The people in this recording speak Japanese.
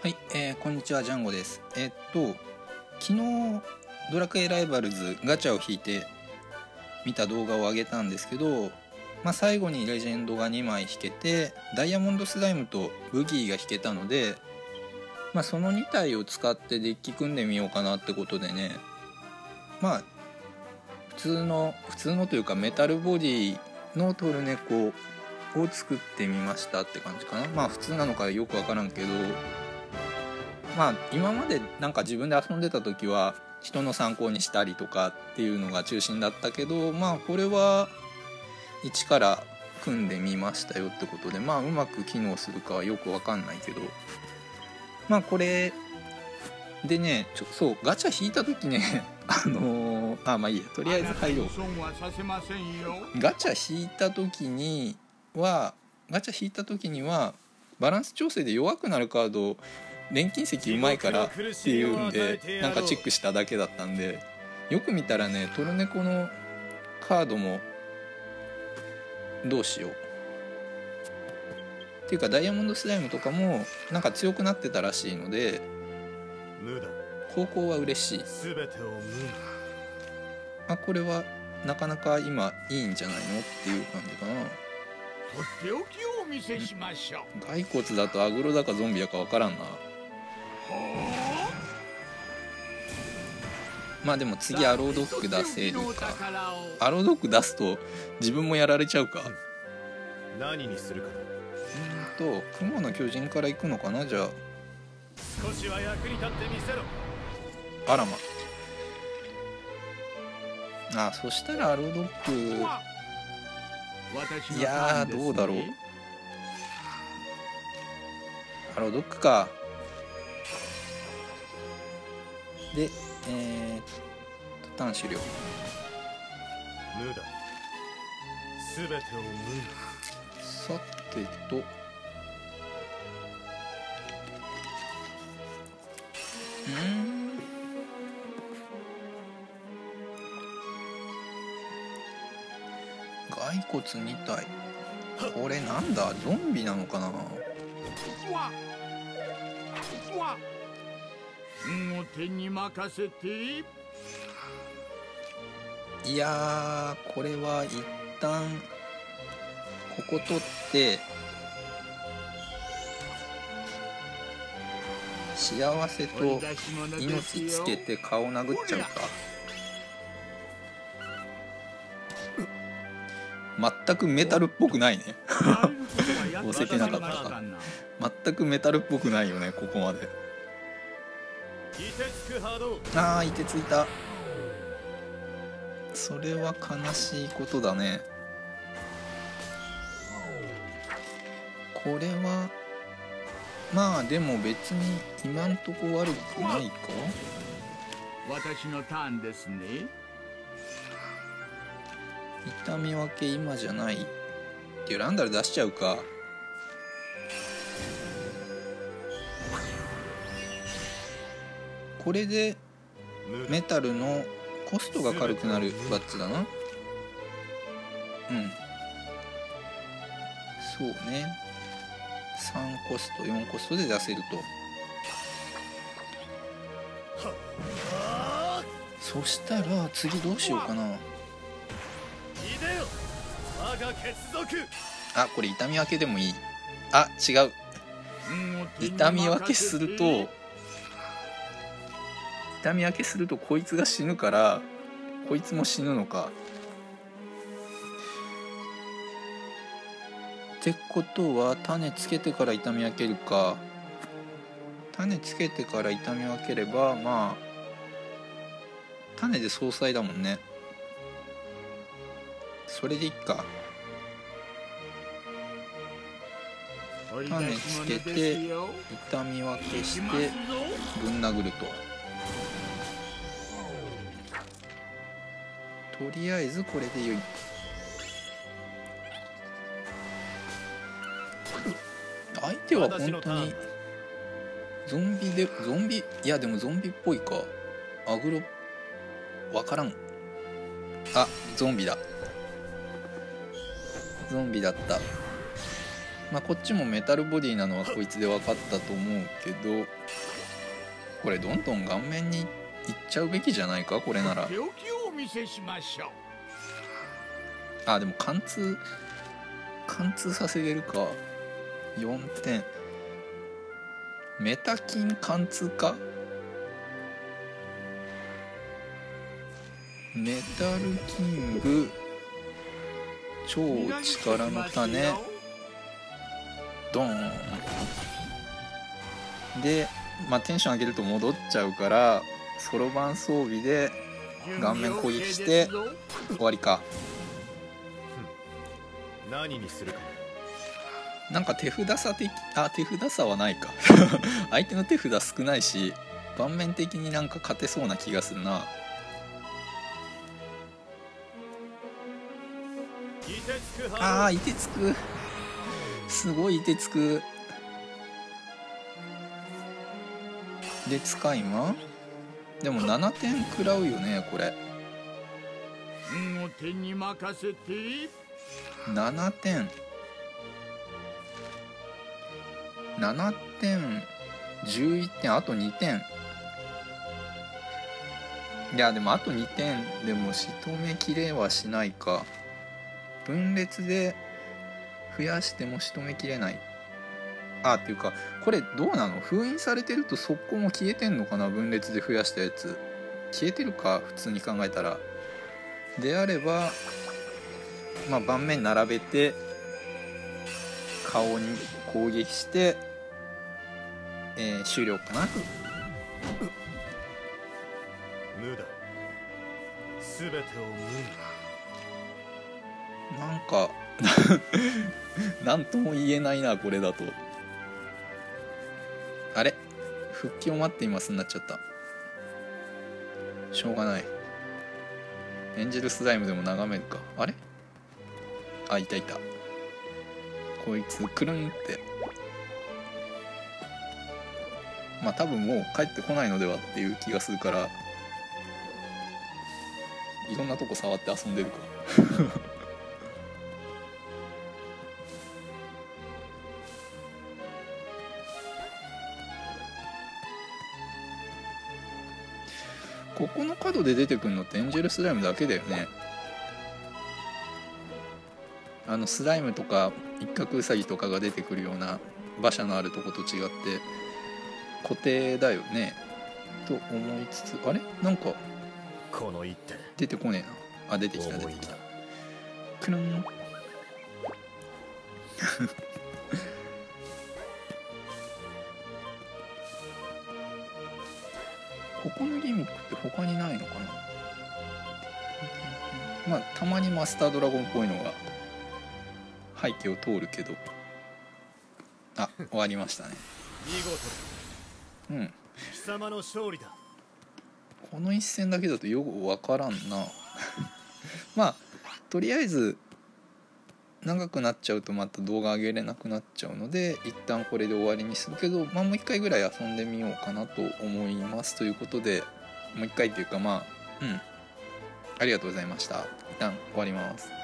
はい、こんにちは、ジャンゴです。昨日ドラクエライバルズガチャを引いて見た動画を上げたんですけど、最後にレジェンドが2枚引けてダイヤモンドスライムとブギーが引けたので、その2体を使ってデッキ組んでみようかなってことでね、普通のというかメタルボディのトルネコを作ってみましたって感じかな。普通なのかよく分からんけど、今までなんか自分で遊んでた時は人の参考にしたりとかっていうのが中心だったけど、これは一から組んでみましたよってことで、うまく機能するかはよく分かんないけど、これでね、そうガチャ引いた時ねいいや、とりあえず入ろう。ガチャ引いた時にはバランス調整で弱くなるカード錬金石うまいからっていうんでなんかチェックしただけだったんで、よく見たらねトルネコのカードもどうしようっていうかダイヤモンドスライムとかもなんか強くなってたらしいので方向は嬉しい。これはなかなか今いいんじゃないのっていう感じかな。 とっておきをお見せしましょう。 骸骨だとアグロだかゾンビだか分からんな。でも次アロードッグ出せるか。アロードッグ出すと自分もやられちゃうか。 何にするか雲の巨人から行くのかな。じゃあ少しは役に立ってみせろ。 あらそしたらアロードッグ、いやーどうだろう。アロードッグか。でターン終了。 無だ。全てを無に。 さてと骸骨2体。これなんだ、ゾンビなのかな。 運を手に任せて。 いやー、これは一旦ここ取って幸せと命つけて顔殴っちゃうか。全くメタルっぽくないね押せてなかったか。全くメタルっぽくないよね、ここまで。いてついた。それは悲しいことだね。これはでも別に今んとこ悪くないか。 私のターンですね。 痛み分け今じゃないっていうランダル出しちゃうか。これでメタルのコストが軽くなるバッジだな。そうね、3コスト4コストで出せると。そしたら次どうしようかな。これ痛み分けでもいい。違う。痛み分けするとこいつが死ぬからこいつも死ぬのか。ってことは種つけてから痛み分けるか。種つけてから痛み分ければ種で総裁だもんね。それでいっか。種つけて痛み分けしてぶん殴ると。とりあえずこれでよい。相手は本当にゾンビ、いやでもゾンビっぽいか。アグロわからん。ゾンビだった。 まあこっちもメタルボディなのはこいつで分かったと思うけど、これどんどん顔面にいっちゃうべきじゃないか、これなら。 手置きをお見せしましょう。 あ、でも貫通させれるか。4点。メタキン貫通か。メタルキング超力の種ドーンで、まあテンション上げると戻っちゃうから、そろばん装備で顔面攻撃して終わりか。 何にするか。 なんか手札差的、手札差はないか相手の手札少ないし盤面的になんか勝てそうな気がするな。いてつく、すごいいてつく。で使い魔でも7点食らうよねこれ。 お手に任せて。 7点7点11点、あと2点。いやでもあと2点でも仕留めきれはしないか。分裂で増やしても仕留めきれない。っていうかこれどうなの、封印されてると速攻も消えてんのかな。分裂で増やしたやつ消えてるか普通に考えたら。であればまあ盤面並べて顔に攻撃して、終了かな。 無だ。全てを無に。 なんかなんとも言えないなこれだと。あれ復帰を待っていますになっちゃった。しょうがない。エンジェルスライムでも眺めるか。あれいたいた。こいつくるんって、まあ多分もう帰ってこないのではっていう気がするから、いろんなとこ触って遊んでるかここの角で出てくるのってエンジェルスライムだけだよね。スライムとか一角ウサギとかが出てくるような馬車のあるとこと違って固定だよねと思いつつ、あれなんかこの一手出てこねえな。出てきた出てきた。くるんここのギミックって他にないのかな。まあたまにマスタードラゴンっぽいのが背景を通るけど。終わりましたね。 見事だ。貴様の勝利だ。 この一戦だけだとよくわからんなまあとりあえず長くなっちゃうとまた動画上げれなくなっちゃうので一旦これで終わりにするけど、もう一回ぐらい遊んでみようかなと思いますということで、もう一回っていうかありがとうございました。一旦終わります。